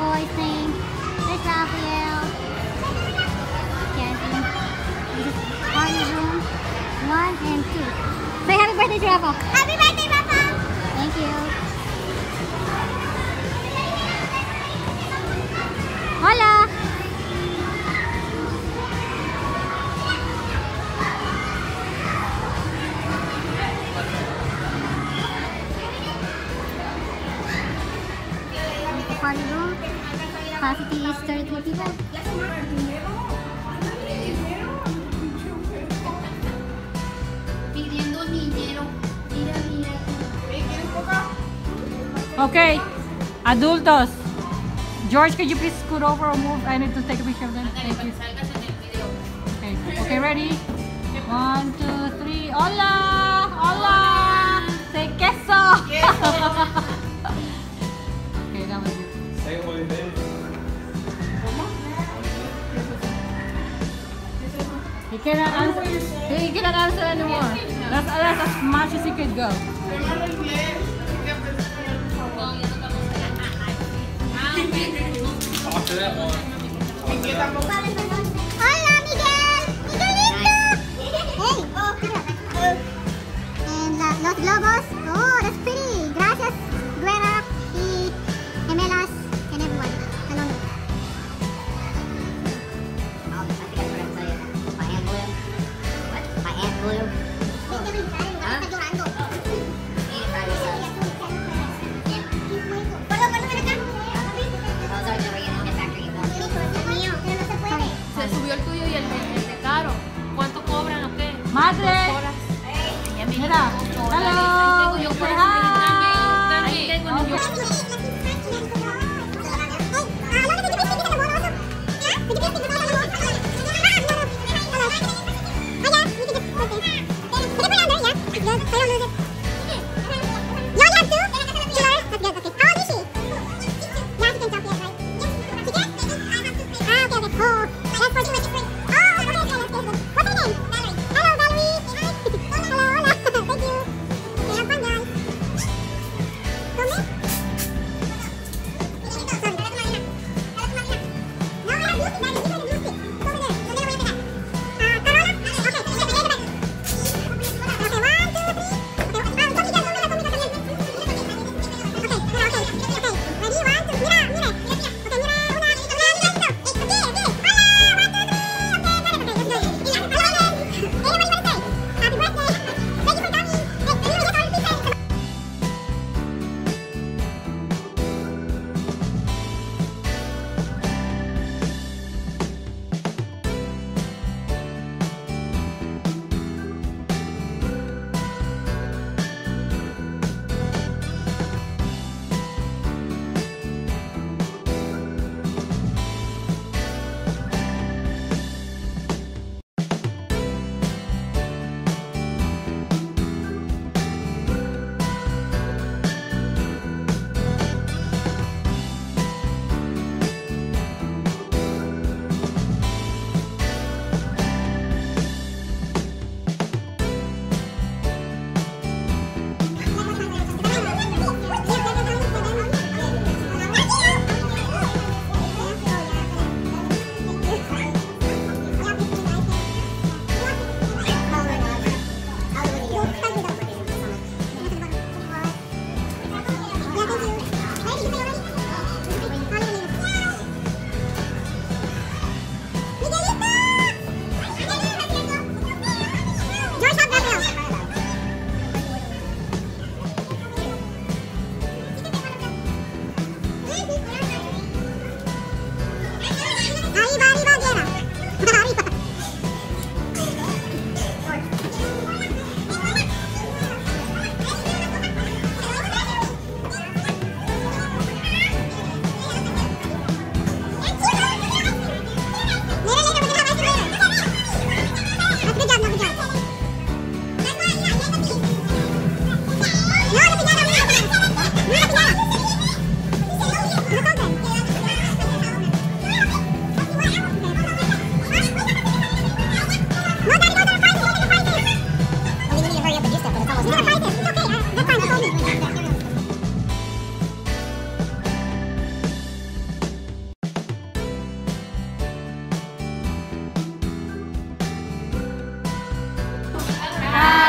boys name. There's Raphael. Kevin. This is party room 1 and 2. Say happy birthday to Raphael. Happy birthday, Raphael! Thank you. Hola! Party room. Capacity is 33 people. Okay, adultos. George, could you please scoot over or move? I need to take a picture of them. Thank you. Okay, okay, ready? 1, 2, 3. Hola! Hola! Say queso! Okay, that was it. Say holiday. He cannot answer. He cannot answer anymore. That's as much as he could go. After that one. Hola, Miguel! Miguelito! Hey! And los globos. Oh, that's pretty. Gracias, Guerra y Gemelas and everyone. Hello. I think I forgot to tell you. My aunt blue. What? My aunt blue. Huh? Se subió el tuyo y el de Caro. ¿Cuánto cobran o qué? Madre! Mira, hello! Say hi! Ahí tengo un niño.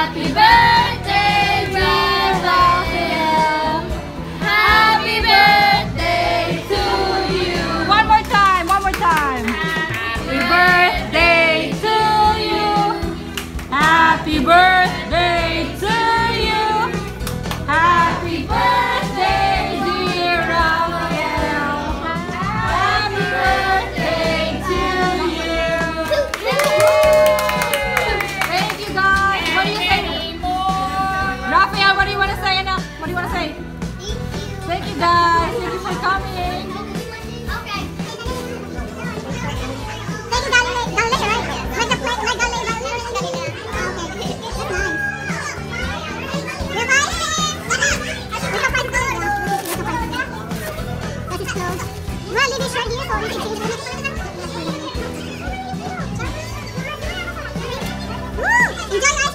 Happy birthday, dear Raphael. Happy birthday to you. One more time, one more time. Happy birthday to you. Happy birthday to you. Happy birthday, dear Raphael. Happy birthday to you. Thank you guys. What do you say? Raphael, what do you want to say, Anna? What do you want to say? Thank you guys. Thank you for coming. Okay. Thank you, darling. Darling, right? Like the plate, like darling. Okay. That's nice. You're fine? That is close. Well, leave it right here so we can change it. Woo! Enjoy